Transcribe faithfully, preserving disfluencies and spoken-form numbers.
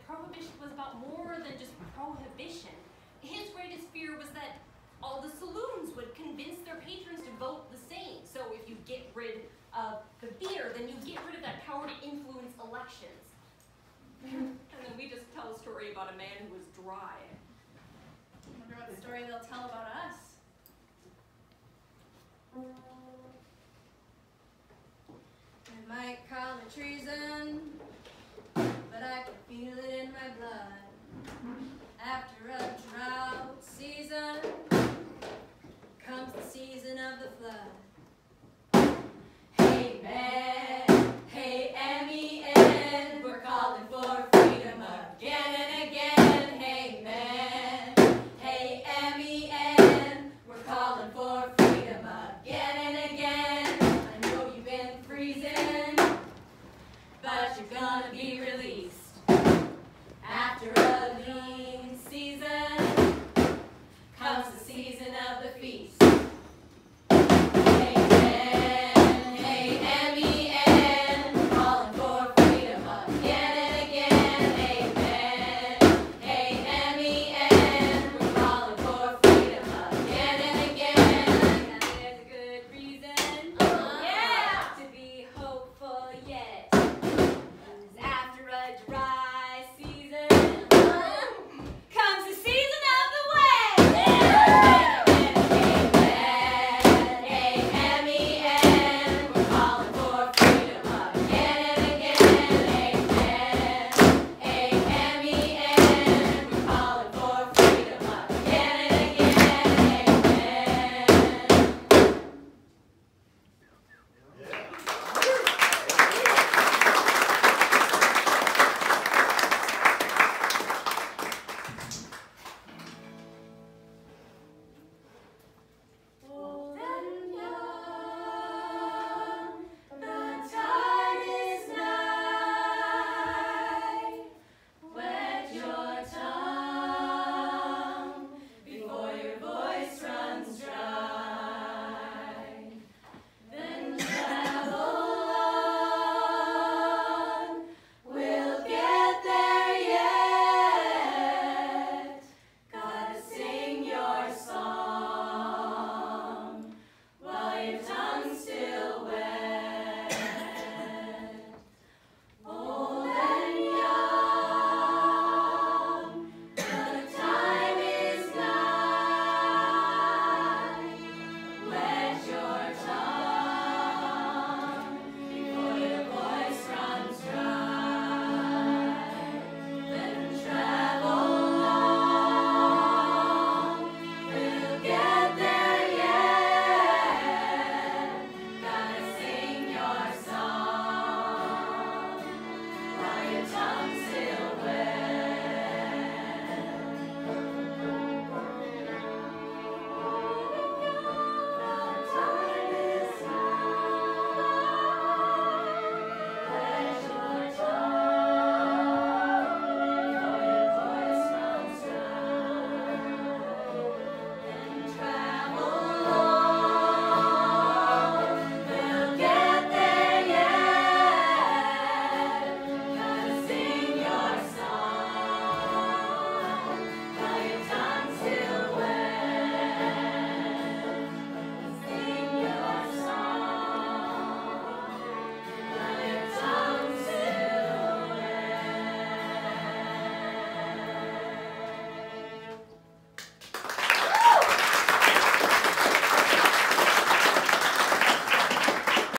Prohibition was about more than just prohibition. His greatest fear was that all the saloons would convince their patrons to vote the same. So if you get rid of the beer, then you get rid of that power to influence elections. And then we just tell a story about a man who was dry. I wonder what story they'll tell about us. They might call it treason, but I can feel it in my blood. After a drought season comes the season of the flood. Hey man, hey M E N, we're calling for freedom again and again. Hey man, hey M E N, we're calling for freedom again and again. I know you've been freezing, but you're gonna be released. After a lean season comes the season of the feast.